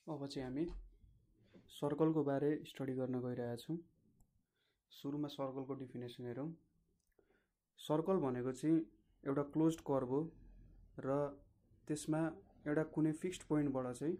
अब चाहिँ हामी सर्कलको बारे स्टडी गर्न गइरहेका छौँ। सुरुमा सर्कलको डिफिनेसन हेरौँ। सर्कल भनेको चाहिँ एउटा क्लोज्ड कर्भ हो र त्यसमा एउटा कुनै फिक्स्ड पोइन्टबाट चाहिँ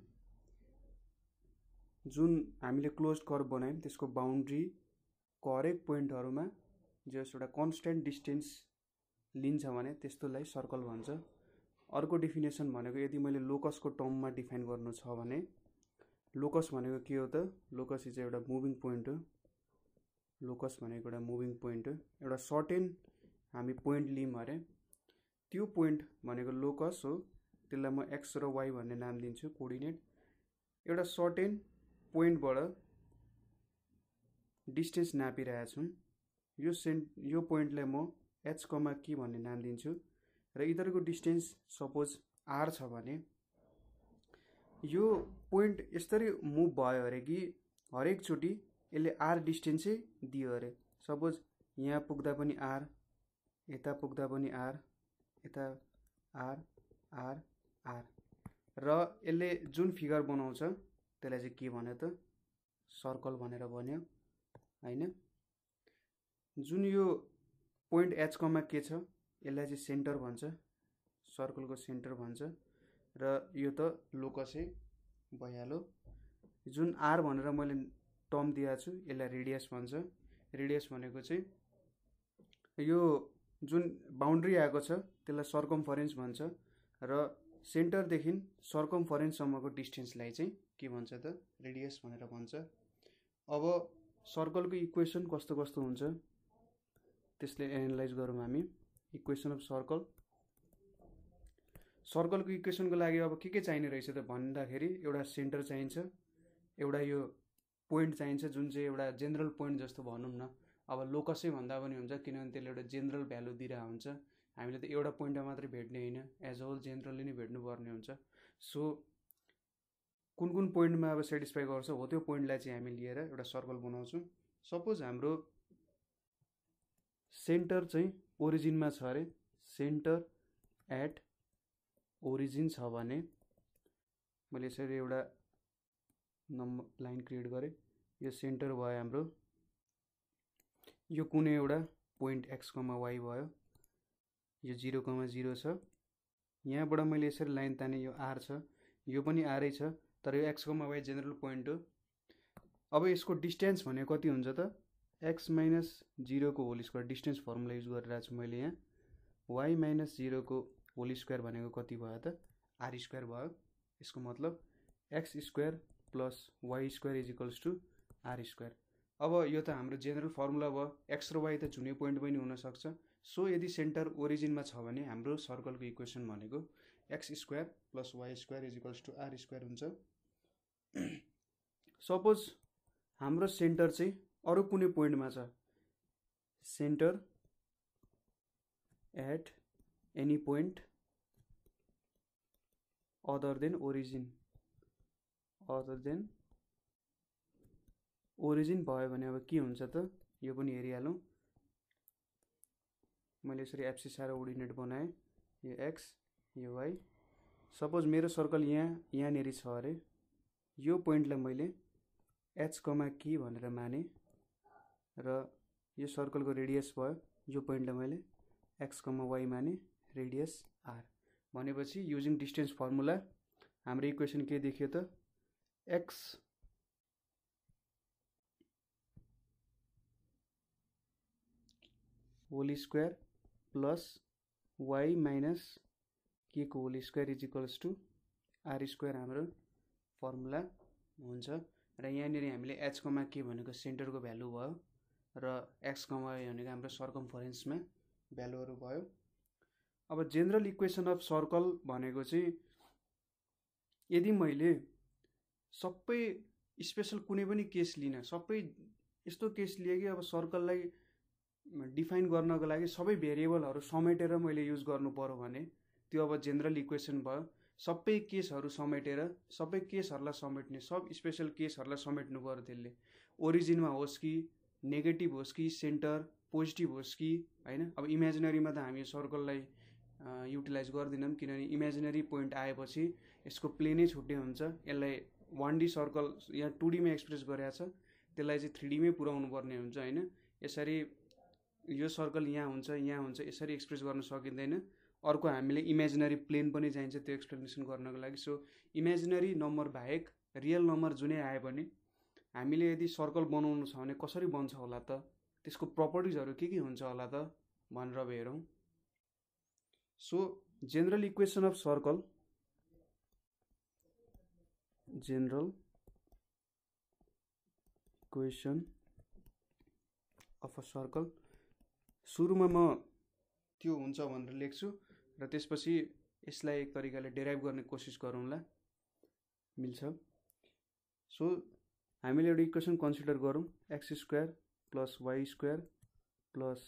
जुन हामीले क्लोज्ड कर्भ बनायौँ त्यसको बाउन्ड्रीको हरेक पोइन्टहरूमा जस एउटा कन्स्ट्यान्ट डिस्टेन्स लिन्छ भने त्यस्तोलाई सर्कल भन्छ। अर्को डिफिनेसन भनेको यदि मैले लोकसको टर्ममा डिफाइन गर्नु छ भने लोकस भनेको के हो त? लोकस इज एउटा मुभिङ पोइन्ट हो। लोकस भनेको एउटा मुभिङ पोइन्ट हो। एउटा सर्टेन हामी पोइन्ट लियौँ अरे त्यो पोइन्ट भनेको लोकस हो। त्यसलाई म एक्स र वाई भन्ने नाम दिन्छु, कोअर्डिनेट। एउटा सर्टेन पोइन्टबाट डिस्टेन्स नापिरहेको छु। यो पोइन्टलाई म एच कमा के भन्ने नाम दिन्छु र यिनीहरूको डिस्टेन्स सपोज आर छ भने यो पोइन्ट यसरी मुभ भयो अरे कि हरेकचोटि यसले आर डिस्टेन्सै दियो अरे। सपोज यहाँ पुग्दा पनि आर, यता पुग्दा पनि आर, यता आर आर आर, र यसले जुन फिगर बनाउँछ त्यसलाई चाहिँ के भन्यो त? सर्कल भनेर भन्यो हैन। जुन यो पोइन्ट एच कमा के छ यसलाई चाहिँ सेन्टर भन्छ, सर्कलको सेन्टर भन्छ र यो त लोकसै भइहाल्यो। जुन आर भनेर मैले टर्म दिएको छु यसलाई रेडियस भन्छ। रेडियस भनेको चाहिँ यो जुन बाउन्ड्री आएको छ त्यसलाई सर्कमफरेन्स भन्छ र सेन्टरदेखि सर्कमफरेन्ससम्मको डिस्टेन्सलाई चाहिँ के भन्छ त? रेडियस भनेर भन्छ। अब सर्कलको इक्वेसन कस्तो कस्तो हुन्छ त्यसले एनालाइज गरौँ हामी। Equation of circle. सर्कलको इक्वेसनको लागि अब के चाहिने रहेछ त भन्दाखेरि एउटा सेन्टर चाहिन्छ, एउटा यो पोइन्ट चाहिन्छ जुन चाहिँ एउटा जेनरल पोइन्ट जस्तो भनौँ न। अब लोकसै भन्दा पनि हुन्छ किनभने त्यसले एउटा जेनरल भ्यालु दिइरहेको हुन्छ। हामीले त एउटा पोइन्टमा मात्रै भेट्ने होइन, एज अ होल जेनरली नै भेट्नुपर्ने हुन्छ। सो कुन कुन पोइन्टमा अब सेटिस्फाई गर्छ हो त्यो पोइन्टलाई चाहिँ हामी लिएर एउटा सर्कल बनाउँछौँ। सपोज हाम्रो सेन्टर चाहिँ ओरिजिनमा छ अरे, सेन्टर एट ओरिजिन छ भने मैले यसरी एउटा नम्बर लाइन क्रिएट गरेँ। यो सेन्टर भयो हाम्रो, यो कुनै एउटा पोइन्ट एक्स कमा वाई भयो, यो 0,0 छ। यहाँबाट मैले यसरी लाइन ताने, यो आर छ, यो पनि आरै छ, तर यो X comma Y general point हो। अब यसको डिस्टेन्स भनेको कति हुन्छ त? एक्स माइनस 0 को whole square, distance formula use गरिरहेको छु मैले यहाँ। वाई माइनस 0 को होल स्क्वायर भनेको कति भयो त? आर स्क्वायर भयो। यसको मतलब X square plus Y square is equals to are square. अब यो त हाम्रो जेनरल फर्मुला भयो। एक्स र वाई त जुनै पोइन्ट पनि हुनसक्छ। सो यदि सेन्टर ओरिजिनमा छ भने हाम्रो सर्कलको इक्वेसन भनेको x square plus Y square is equals to are square हुन्छ। सपोज हाम्रो सेन्टर चाहिँ अरू कुनै पोइन्टमा छ, centre at any point other than origin, other than origin भयो भने अब के हुन्छ त? यो पनि हेरिहालौँ। मैले यसरी एब्सिस र ओर्डिनेट बनाएँ, यो एक्स यो वाई। सपोज मेरो सर्कल यहाँनिर छ अरे, यो पोइन्टलाई मैले एच कमा के भनेर माने र यो सर्कलको रेडियस भयो। यो पोइन्टलाई मैले एक्स कमा वाई माने, रेडियस आर। भनेपछि युजिङ डिस्टेन्स फर्मुला हाम्रो इक्वेसन के देखियो त? X whole square plus y minus k को whole square is equals to are square हाम्रो फर्मुला हुन्छ। र यहाँनिर हामीले एच कमा के भनेको सेन्टरको भ्यालु भयो र एक्स कमा वाई भनेको हाम्रो सर्कमफरेन्समा भ्यालुहरू भयो। अब जेनरल इक्वेसन अफ सर्कल भनेको चाहिँ यदि मैले सबै स्पेसल कुनै पनि केस लिन, सबै यस्तो केस लिए कि अब सर्कललाई डिफाइन गर्नको लागि सबै भेरिएबलहरू समेटेर मैले युज गर्नु पर्यो भने त्यो अब जेनरल इक्वेसन भयो। सबै केसहरू समेटेर, सबै केसहरूलाई समेट्ने, सब स्पेसल केसहरूलाई समेट्नु पर्यो त्यसले। ओरिजिनमा होस् कि नेगेटिभ होस् कि सेन्टर पोजिटिभ होस् कि हैन। अब इमेजिनरीमा त हामी सर्कललाई युटिलाइज गर्दैनौँ किनभने इमेजिनरी पोइन्ट आएपछि यसको प्लेनै छुट्टै हुन्छ। यसलाई 1D सर्कल यहाँ 2D मा एक्सप्रेस गरेको छ त्यसलाई चाहिँ 3D मै पुर्याउनु पर्ने हुन्छ हैन। यसरी यो सर्कल यहाँ हुन्छ यसरी एक्सप्रेस गर्न सकिँदैन। अर्को हामीले इमेजिनरी प्लेन पनि चाहिन्छ त्यो एक्सप्लेनेसन गर्नको लागि। सो इमेजिनरी नम्बर बाहेक रियल नम्बर जुनै आयो भने हामीले यदि सर्कल बनाउनु छ भने कसरी बन्छ होला त, त्यसको प्रपर्टिजहरु के हुन्छ होला त भनेर अब हेरौं। So general equation of circle, general equation of a circle, सुरुमा म त्यो हुन्छ भनेर लेख्छु र त्यसपछि यसलाई एक तरिकाले डेराइभ गर्ने कोसिस गरौँला, मिल्छ। सो हामीले एउटा इक्वेसन कन्सिडर गरौँ, x² + y² +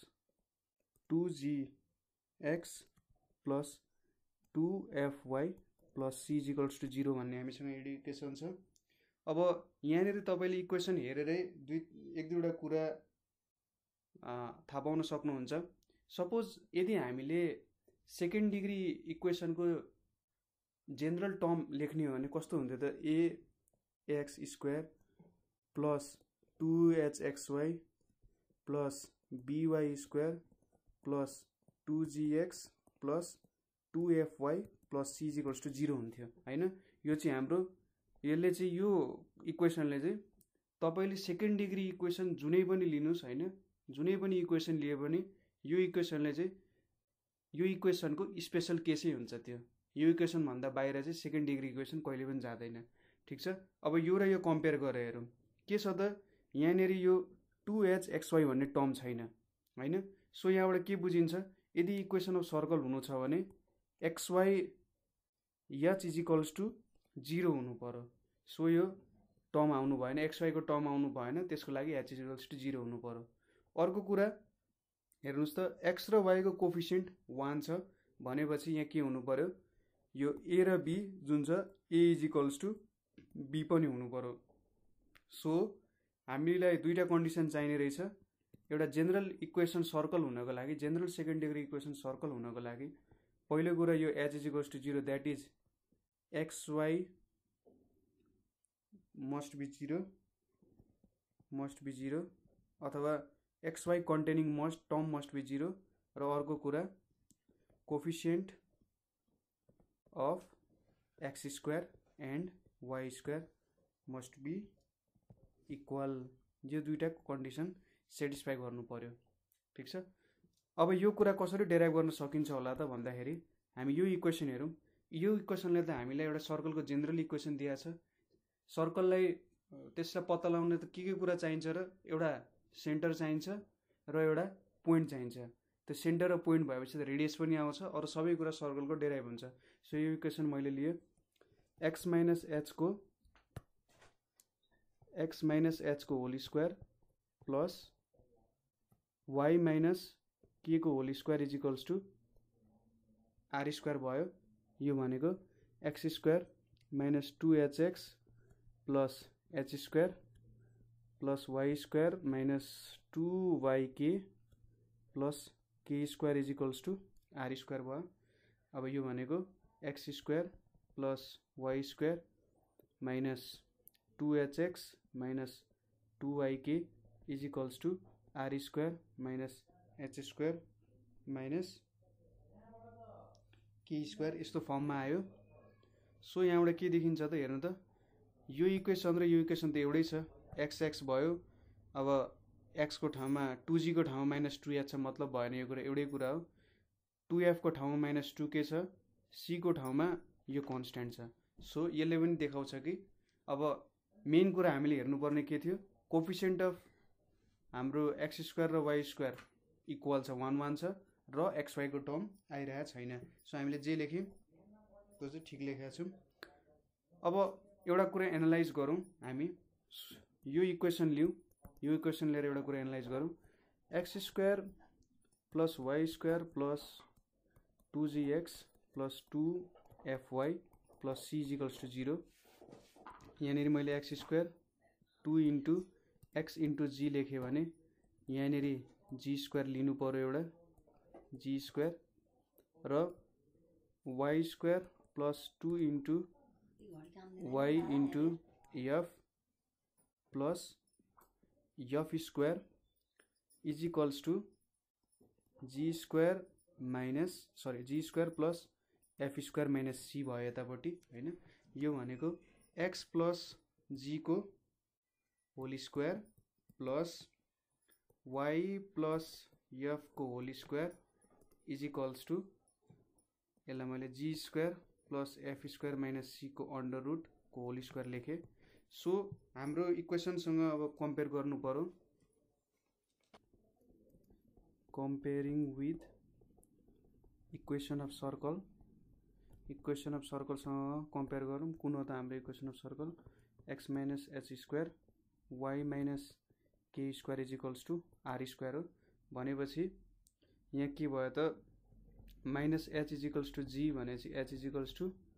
2gx + 2fy + c = 0 भन्ने हामीसँग इक्वेसन छ। अब यहाँनिर तपाईले इक्वेसन हेरेरै एक दुईवटा कुरा थाहा पाउन सक्नुहुन्छ। सपोज यदि हामीले सेकेन्ड डिग्री इक्वेसनको जनरल टर्म लेख्ने हो भने कस्तो हुन्थ्यो त, ax² + 2hxy + by² + 2gx + 2fy + c = 0 हुन्थ्यो हैन। यो चाहिँ हाम्रो यसले चाहिँ यो इक्वेसनले चाहिँ तपाईले सेकेन्ड डिग्री इक्वेसन जुनै पनि लिनुस् हैन, जुनै पनि इक्वेसन लिए पनि यो इक्वेसनले चाहिँ यो इक्वेसनको स्पेशल केसै हुन्छ। त्यो यो इक्वेसन भन्दा बाहिर चाहिँ सेकेन्ड डिग्री इक्वेसन कहिले पनि जादैन। ठीक छ। अब यो र यो कम्पेयर गरेर हेरौँ के छ त, यहाँनिर यो 2hxy भन्ने टर्म छैन हैन। सो यहाँबाट के बुझिन्छ, यदि इक्वेसन अफ सर्कल हुनु छ भने xy h = 0 हुनु पर्यो। सो यो टर्म आउनु भएन, xy को टर्म आउनु भएन, त्यसको लागि h = 0 हुनु पर्यो। अर्को कुरा हेर्नुस् त, x र y को कोफिसिएन्ट 1 छ भनेपछि यहाँ के हुनु पर्यो, यो a र b जुन छ a = b पनि हुनु पर्यो। सो हामीलाई दुईटा कन्डिसन चाहिने रहेछ। एउटा जनरल इक्वेसन सर्कल हुनको लागि, general second degree equation circle हुनको लागि पहिलो कुरा यो h = 0, that is xy must be 0 अथवा xy containing term must be 0 र अर्को कुरा coefficient of x² and y² must be equal. यो दुईटा कन्डिसन सेटिस्फाई गर्नु पर्यो। ठीक छ। अब यो कुरा कसरी डेराइभ गर्न सकिन्छ होला त भन्दाखेरि हामी यो इक्वेसन हेरौँ। यो इक्वेसनले त हामीलाई एउटा सर्कलको जनरल इक्वेसन दिएको छ। सर्कललाई त्यसलाई पत्ता लगाउन त के कुरा चाहिन्छ र, एउटा सेन्टर चाहिन्छ र एउटा पोइन्ट चाहिन्छ। त्यो सेन्टर र पोइन्ट भएपछि त रेडियस पनि आउँछ, अरु सबै कुरा सर्कलको डेराइभ हुन्छ। सो यो इक्वेसन मैले लिए x - h को whole square plus y - k को होल स्क्वायर = r² भयो। यो भनेको x² - 2hx + h² + y² - 2yk + k² = r² भयो। अब यो भनेको x² + y² - 2hx - 2yk = r² - h² - k², यस्तो फर्ममा आयो। सो यहाँबाट के देखिन्छ त हेर्नु त, यो इक्वेसन र यो इक्वेसन त एउटै छ, x भयो। अब x को ठाउँमा 2g को ठाउँमा -2h छ, मतलब भएन, यो कुरा एउटै कुरा हो। 2f को ठाउँमा -2k छ, c को ठाउँमा यो कन्स्ट्यान्ट छ। सो यसले पनि देखाउँछ कि अब मेन कुरा हामीले हेर्नुपर्ने के थियो, कोफिसिएन्ट अफ हाम्रो x² र y² इक्वल छ 1 1 छ र xy को टर्म आइरहेको छैन। सो हामीले जे लेख्यौं त्यो चाहिँ ठिक लेखेका छौं। अब एउटा कुरा एनालाइज गरौँ हामी, यो इक्वेसन लियौं, यो इक्वेसन लिएर एउटा कुरा एनालाइज गरौँ। x² + y² + 2gx + 2fy + c = 0। यहाँनिर मैले x² 2 * x * g लेखेँ भने यहाँनिर g² लिनु पर्यो, एउटा g² र y² + 2 * y * f plus f square is equals to g square plus f square minus c भयो यतापट्टि हैन। यो भनेको एक्स प्लस जी को whole square plus y plus f को whole square is equals to यसलाई मैले g square plus f square minus c को अंडर रूट को होल स्क्वायर लेखेँ। सो हाम्रो इक्वेसनसँग अब कम्पेयर गर्नु पर्यो। comparing with equation of circle सँग कम्पेयर गरौँ। कुन हो त हाम्रो equation of circle x minus h square y minus k square is equals to are square हो भनेपछि यहाँ के भयो त minus h is equals to g भनेपछि एच इज इक्वल्स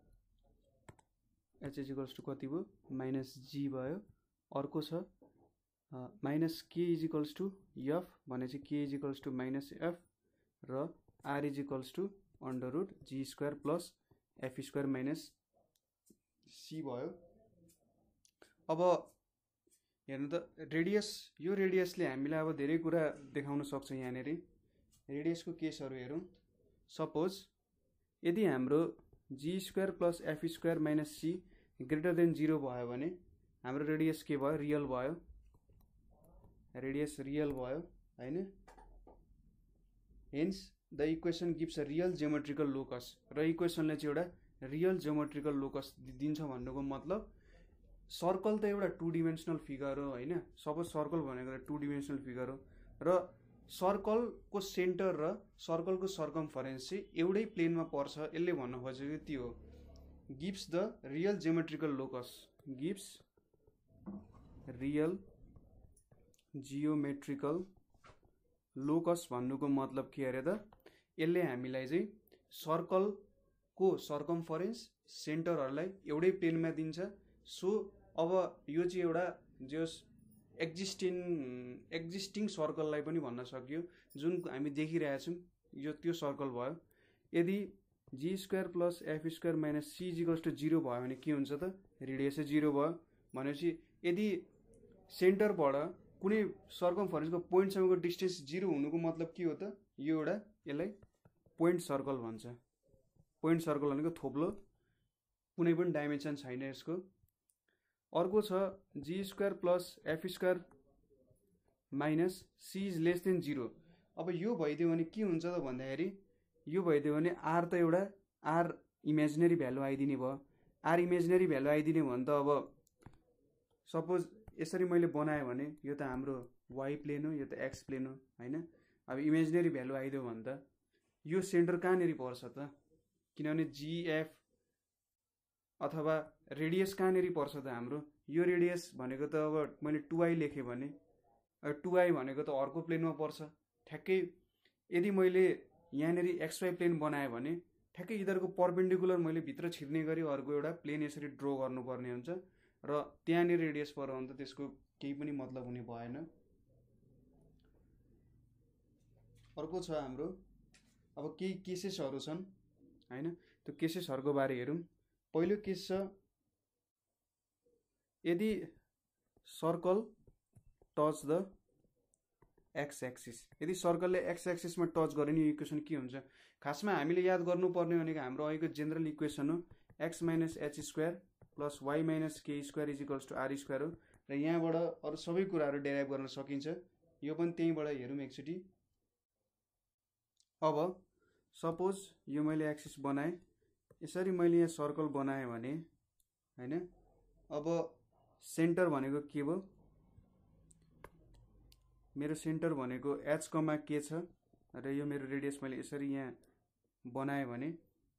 टू कति भयो माइनस जी भयो। अर्को छ माइनस के इज इक्वल्स टू एफ भनेपछि k is equals to minus f र r is equals to under root g square plus f square minus c भयो। अब हेर्नु त रेडियस, यो रेडियसले हामीलाई अब धेरै कुरा देखाउन सक्छ। यहाँनेरि रेडियसको केसहरू हेरौँ। सपोज यदि हाम्रो g square plus f square minus c greater than 0 भयो भने हाम्रो रेडियस के भयो रियल भयो, रेडियस रियल भयो हैन। Hence the equation gives a real geometrical locus र इक्वेसनले चाहिँ एउटा रियल जियोमेट्रिकल लोकस दिन्छ भन्नुको मतलब सर्कल त एउटा 2 डिमेन्सनल फिगर हो हैन। सपोज सर्कल भनेको 2 डिमेन्सनल फिगर हो र सर्कलको सेन्टर र सर्कलको सर्कमफरेन्स चाहिँ एउटै प्लेनमा पर्छ। यसले भन्न खोजेको त्यो हो gives the real geometrical locus, gives real geometrical locus भन्नुको मतलब के अरे त यसले हामीलाई चाहिँ सर्कलको सर्कमफरेन्स सेन्टरहरूलाई एउटै प्लेनमा दिन्छ। सो अब यो चाहिँ एउटा जस एक्जिस्टिङ सर्कललाई पनि भन्न सकियो जुन हामी देखिरहेछौँ यो त्यो सर्कल भयो। यदि g square plus f square minus c equals to 0 भयो भने के हुन्छ त रेडियस 0 भयो भनेपछि यदि सेन्टरबाट कुनै सर्कमफरेन्सको पोइन्टसम्मको डिस्टेन्स 0 हुनुको मतलब के हो त यो एउटा यसलाई पोइन्ट सर्कल भन्छ। पोइन्ट सर्कल भनेको थोप्लो, कुनै पनि डाइमेन्सन छैन यसको। अर्को छ g square plus f square minus c is less than 0। अब यो भइदियो भने के हुन्छ त भन्दाखेरि यो भइदियो भने आर त एउटा आर इमेजिनेरी भ्यालु आइदिने भयो। आर इमेजिनेरी भ्यालु आइदिने भने त अब सपोज यसरी मैले बनाएँ भने यो त हाम्रो वाई प्लेन हो, यो त एक्स प्लेन हो हैन। अब इमेजिनेरी भ्यालु आइदियो भने त यो सेन्टर कहाँनेरि पर्छ त, किनभने जीएफ अथवा रेडियस कहाँनेरि पर्छ त हाम्रो यो रेडियस भनेको त अब मैले 2i लेखेँ भने 2i भनेको त अर्को प्लेनमा पर्छ ठ्याक्कै। यदि मैले यहाँनेरि एक्सवाई प्लेन बनाएँ भने ठ्याक्कै यिनीहरूको परपेन्डिकुलर मैले भित्र छिर्ने गरी अर्को एउटा प्लेन यसरी ड्र गर्नुपर्ने हुन्छ र त्यहाँनिर रेडियस पर्यो भने त त्यसको केही पनि मतलब हुने भएन। अर्को छ हाम्रो अब केही केसेसहरू छन् हैन, त्यो केसेसहरूको बारे हेरौँ। पहिलो केस छ यदि circle touch the x axis, यदि सर्कलले एक्स एक्सिसमा टच गरे नि इक्वेसन के हुन्छ। खासमा हामीले याद गर्नुपर्ने भनेको हाम्रो अहिलेको जेनरल इक्वेसन हो x minus h square plus y minus k square is equals to are square हो र यहाँबाट अरू सबै कुराहरू डेराइभ गर्न सकिन्छ। यो पनि त्यहीँबाट हेरौँ एकचोटि। अब सपोज यो मैले एक्सिस बनाएँ, यसरी मैले यहाँ सर्कल बनाएँ भने हैन। अब सेन्टर भनेको के भयो, मेरो सेन्टर भनेको एच कमा के छ र यो मेरो रेडियस मैले यसरी यहाँ बनाएँ भने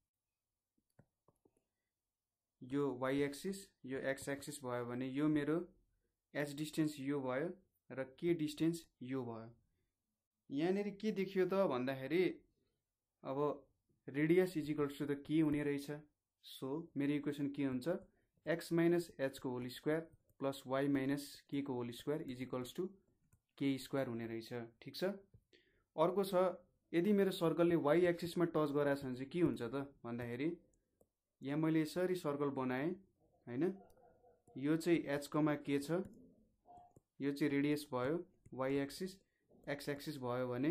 यो वाई एक्सिस यो एक्स एक्सिस भयो भने यो मेरो एच डिस्टेन्स यो भयो र के डिस्टेन्स यो भयो। यहाँनेरि के देखियो त भन्दाखेरि अब radius is equals to the k हुने रहेछ। सो मेरो इक्वेसन के हुन्छ एक्स माइनस एच को whole square plus y minus k को whole square is equals to k square हुने रहेछ। ठिक छ। अर्को छ यदि मेरो सर्कलले वाई एक्सिसमा टच गराएछ भने चाहिँ के हुन्छ त भन्दाखेरि यहाँ मैले यसरी सर्कल बनाएँ हैन। यो चाहिँ h, k छ, यो चाहिँ रेडियस भयो y एक्सिस, x एक्सिस भयो भने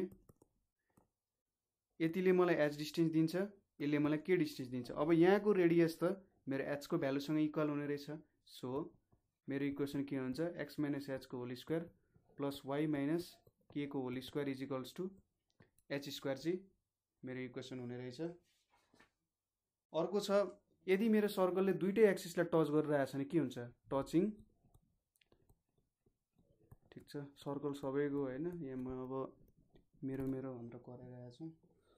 यतिले मलाई h डिस्टेन्स दिन्छ, यसले मलाई k डिस्टेन्स दिन्छ। अब यहाँको रेडियस त मेरो h को भ्यालुसँग इक्वल हुने रहेछ। सो मेरो इक्वेसन के हुन्छ, x माइनस h को whole square plus y minus k को whole square is equals to h square चाहिँ मेरो इक्वेसन हुने रहेछ। अर्को छ, यदि मेरो सर्कलले दुईटै एक्सिसलाई टच गरिरहेछ भने के हुन्छ, टचिङ, ठिक छ, सर्कल सबैको होइन, यहाँ म अब मेरो भनेर कराइरहेको छु।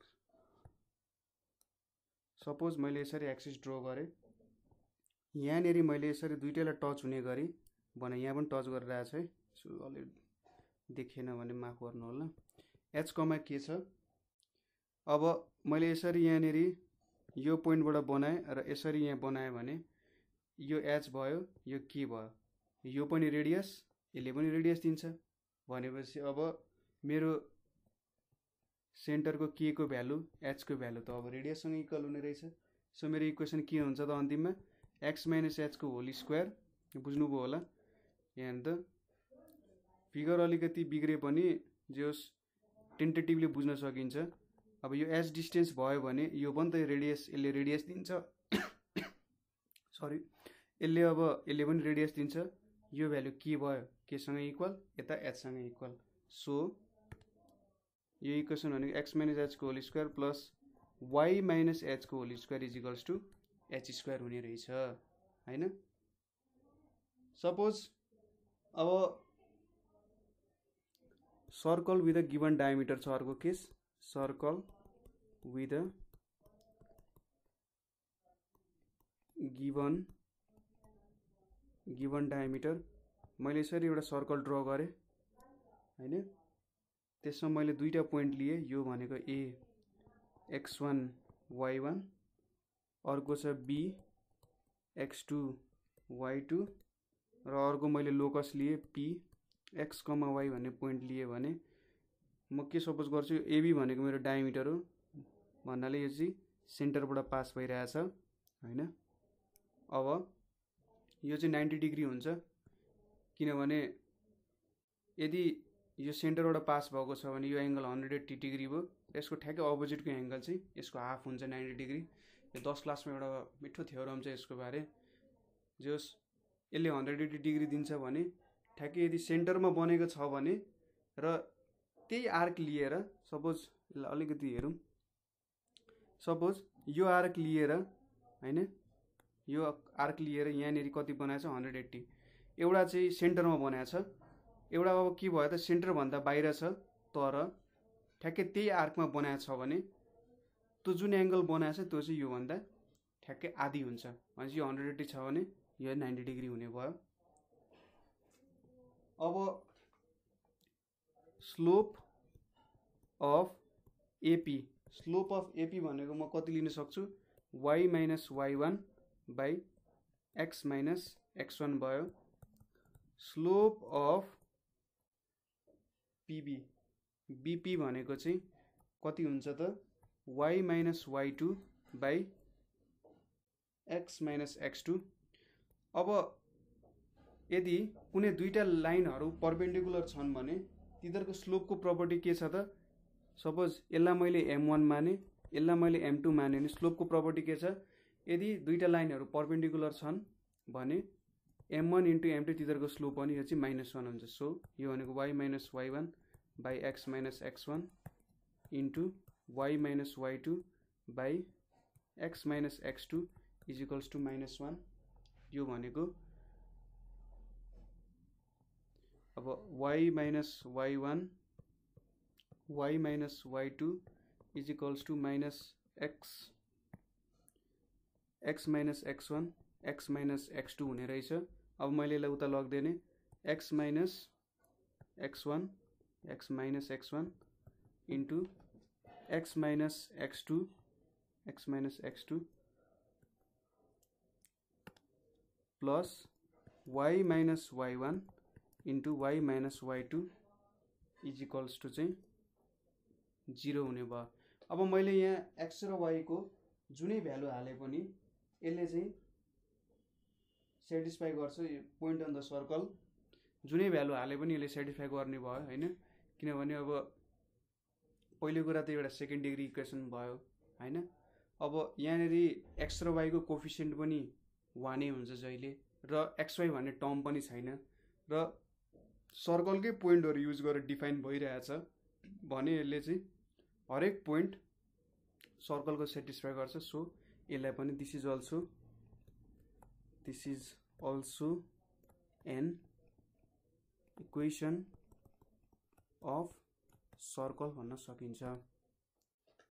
सपोज मैले यसरी एक्सिस ड्र गरेँ, यहाँनिर मैले यसरी दुईटैलाई टच हुने गरी भने यहाँ पनि टच गरिरहेछ है, अलि देखेन भने माफ गर्नु होला। h, k छ। अब मैले यसरी यहाँनिर यो पोइन्टबाट बनाएँ र यसरी यहाँ बनाएँ भने यो h भयो, यो k भयो, यो पनि रेडियस, यसले पनि रेडियस दिन्छ भनेपछि अब मेरो सेन्टरको k को भ्यालु h को भ्यालु त अब रेडियससँग इक्वल हुने रहेछ। सो मेरो इक्वेसन के हुन्छ त अन्तिममा, x माइनस h को होल स्क्वायर, बुझ्नुभयो होला। यहाँ त फिगर अलिकति बिग्रे पनि जोस् टेन्टेटिभली बुझ्न सकिन्छ। अब यो h डिस्टेन्स भयो भने यो पनि त रेडियस, यसले रेडियस दिन्छ सरी, यसले पनि रेडियस दिन्छ, यो भ्यालु के भयो, केसँग इक्वल, यता h सँग इक्वल। सो यो इक्वेसन भनेको x माइनस h को whole square plus y minus h को whole square is equals to h square हुने रहेछ हैन। सपोज अब circle with a given diameter छ, अर्को case, circle with a given diameter. मैले यसरी एउटा सर्कल ड्र गरेँ हैन, त्यसमा मैले दुईटा पोइन्ट लिए, यो भनेको a x1 y1, अर्को छ b x2 y2 र अर्को मैले लोकस लिए p x, y भन्ने पोइन्ट लिए भने म के सपोज गर्छु, यो AB भनेको मेरो डायमिटर हो भन्नाले यो चाहिँ सेन्टरबाट पास भइरहेछ हैन। अब यो चाहिँ 90 डिग्री हुन्छ किनभने यदि यो सेन्टरबाट पास भएको छ भने यो एंगल 180 डिग्री भयो, यसको ठ्याक्कै अपोजिटको एंगल चाहिँ यसको हाफ हुन्छ 90 डिग्री। यो 10 क्लासमा एउटा मिठो थ्योरम छ यसको बारे, जोस यसले 180 डिग्री दिन्छ भने ठ्याक्कै यदि सेन्टरमा बनेको छ भने र त्यही आर्क लिएर, सपोज यसलाई अलिकति हेरौँ, सपोज यो आर्क लिएर हैन, यो आर्क लिएर यहाँनिर कति बनाएछ 180, एउटा चाहिँ सेन्टरमा बनाएछ, एउटा अब के भयो त सेन्टर भन्दा बाहिर छ तर ठ्याक्कै त्यही आर्कमा बनाएछ भने त्यो जुन एंगल बनाएछ त्यो चाहिँ यो भन्दा ठ्याक्कै आधी हुन्छ भनेपछि यो 180 छ भने यो 90 डिग्री हुने भयो। अब slope of AP, slope of AP भनेको म कति लिन सक्छु, y minus y1 by x minus x1 भयो। स्लोप अफ PB, BP भनेको चाहिँ कति हुन्छ त, y minus y2 by x minus x2। अब यदि कुनै दुईटा लाइनहरु परपेन्डिकुलर छन् भने तिनीहरुको स्लोपको प्रपर्टी के छ त, सपोज यसलाई मैले m1 माने, यसलाई मैले m2 माने भने स्लोपको प्रपर्टी के छ, यदि दुईटा लाइनहरु परपेन्डिकुलर छन् भने m1 इन्टु m2 तिनीहरुको स्लोप पनि यो चाहिँ -1 हुन्छ। सो यो भनेको y minus y1 by x minus x1 into y minus y2 by x minus x2 is equals to -1। यो भनेको अब y minus y1 y minus y2 is equals to minus x minus x1 x minus x2 हुने रहेछ। अब मैले यसलाई उता लग्दिने x minus x1 x minus x1 into x minus x2 plus y minus y1 into y minus y2 is equals to चाहिँ 0 हुने भयो। अब मैले यहाँ x र y को जुनै भ्यालु हाले पनि यसले चाहिँ सेटिस्फाई गर्छ पोइन्ट अन द सर्कल जुनै भ्यालु हाले पनि यसले सेटिस्फाई गर्ने भयो हैन किनभने अब पहिलो कुरा त एउटा सेकेन्ड डिग्री इक्वेसन भयो हैन अब यहाँनेरि x र y को कोफिसिएन्ट पनि 1 नै हुन्छ जहिले र xy भन्ने टर्म पनि छैन र सर्कलकै पोइन्टहरु युज गरेर डिफाइन भइरहेछ भने यसले चाहिँ हरेक पोइन्ट सर्कलको सेटिस्फाई गर्छ सो यसलाई पनि this is also an equation of circle भन्न सकिन्छ।